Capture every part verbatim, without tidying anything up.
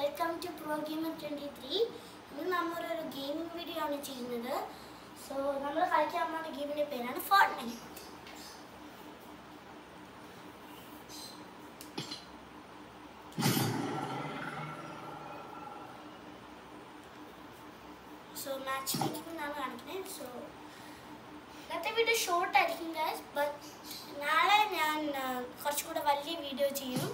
welcome to Pro Gamer twenty-three. We are a gaming video. So, we are going to game in Fortnite. So, matchmaking is so let the video short, guys, but now I will video video.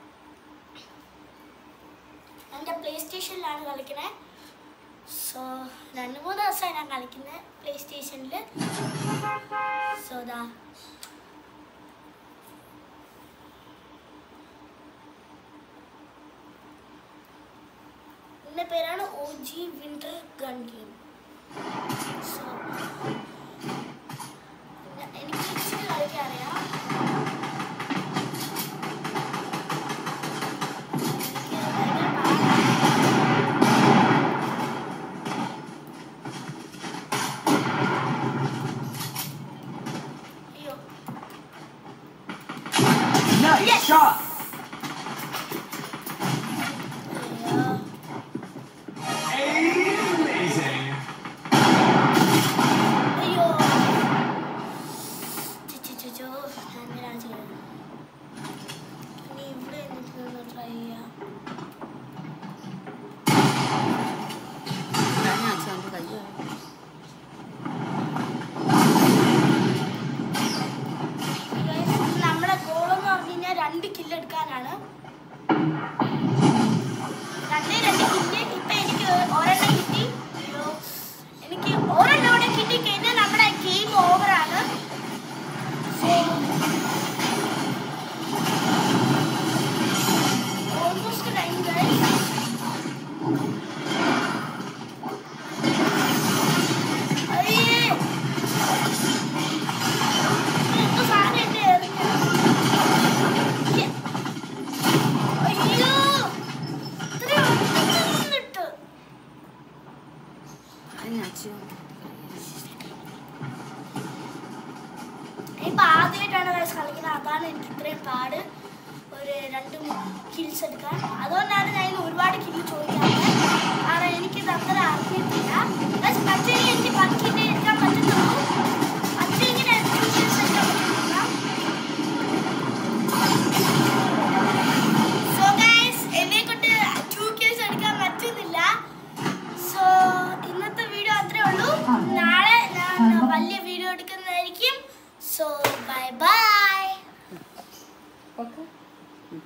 And the PlayStation ലാണ് കളിക്കുന്നത്. So രണ്ട് മൂന്ന് ദിവസമായി ഞാൻ കളിക്കുന്നത് PlayStationൽ. So ദാ ഇതിന്റെ പേരാണ് O G Winter Gun Game. So എനിക്ക് ഇച്ചിരി കളിക്കാൻ അറിയാം. Nice shot! Yeah. Amazing! Ayo! Chichichicho, hangera cheya. Nee ivide ennu try cheya. Nanu achchu kayya. രണ്ട് കില്ല് എടുക്കാനാണ്. രണ്ടേ രണ്ട് കില്ല്. ഇപ്പം എനിക്ക് ഒരെണ്ണം കിട്ടി. എനിക്ക് ഒരെണ്ണം കൂടെ കിട്ടിക്കഴിഞ്ഞാൽ നമ്മുടെ ഗെയിം ഓവറാണ്. Almost time guys. അയ്യേ എന്തോ സാധനം എന്നെ എറിഞ്ഞു. ഇപ്പം ആദ്യമായിട്ടാണ് വയസ്സ് കളിക്കുന്നത്. അതാണ് എനിക്ക് ഇത്രയും പാട് ഒരു രണ്ട് കിൽസ് എടുക്കാൻ. അതുകൊണ്ടാണ് ഞാൻ ഒരുപാട് കില്ല് ചോദിക്കാറ്. കാരണം എനിക്കിത് അത്ര അറിയത്തില്ല.